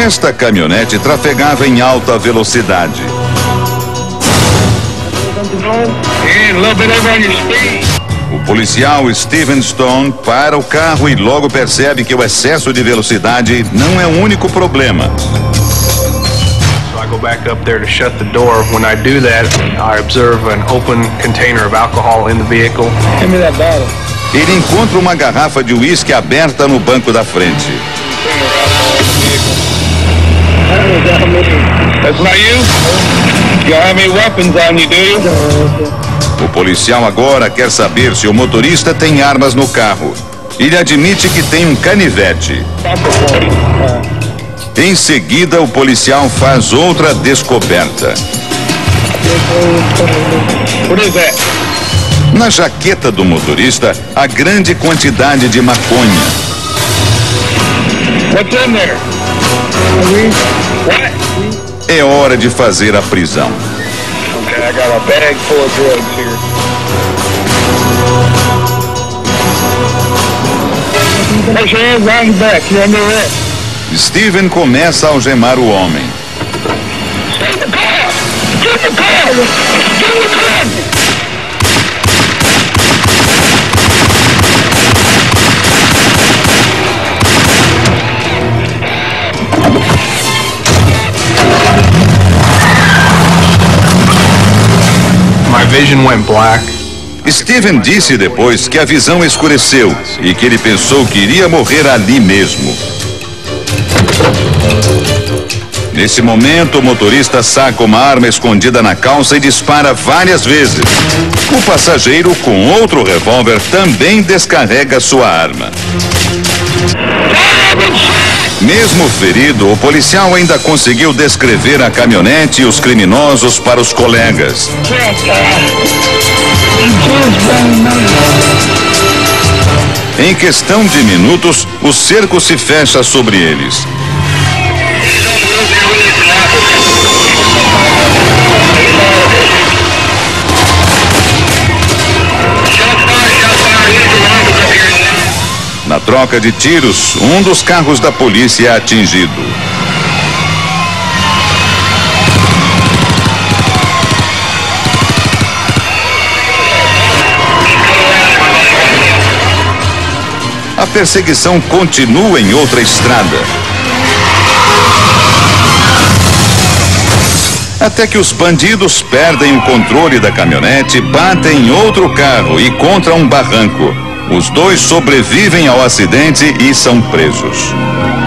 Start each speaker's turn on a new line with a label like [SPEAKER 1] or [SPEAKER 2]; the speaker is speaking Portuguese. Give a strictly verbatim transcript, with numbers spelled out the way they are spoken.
[SPEAKER 1] Esta caminhonete trafegava em alta velocidade. O policial Steven Stone para o carro e logo percebe que o excesso de velocidade não é o único problema.
[SPEAKER 2] So I go back up there to shut the door. When I do that, I observe an open container of alcohol in the vehicle.
[SPEAKER 3] Give me that bottle.
[SPEAKER 1] Ele encontra uma garrafa de uísque aberta no banco da frente.
[SPEAKER 3] That's not you? You don't have any weapons on you, do you?
[SPEAKER 1] O policial agora quer saber se o motorista tem armas no carro. Ele admite que tem um canivete. Em seguida, o policial faz outra descoberta.
[SPEAKER 3] What is that?
[SPEAKER 1] Na jaqueta do motorista, há grande quantidade de maconha.
[SPEAKER 3] What's in there? What?
[SPEAKER 1] É hora de fazer a prisão.
[SPEAKER 3] Okay, I got a bag full of drugs here. Put your hands behind your back. You're under arrest.
[SPEAKER 1] Steven começa a algemar o homem.
[SPEAKER 3] Get the car! Get the car! Get the car!
[SPEAKER 2] My vision went black.
[SPEAKER 1] Steven disse depois que a visão escureceu e que ele pensou que iria morrer ali mesmo. Nesse momento, o motorista saca uma arma escondida na calça e dispara várias vezes. O passageiro, com outro revólver, também descarrega sua arma. Mesmo ferido, o policial ainda conseguiu descrever a caminhonete e os criminosos para os colegas. Em questão de minutos, o cerco se fecha sobre eles. Na troca de tiros, um dos carros da polícia é atingido. A perseguição continua em outra estrada. Até que os bandidos perdem o controle da caminhonete, batem em outro carro e contra um barranco. Os dois sobrevivem ao acidente e são presos.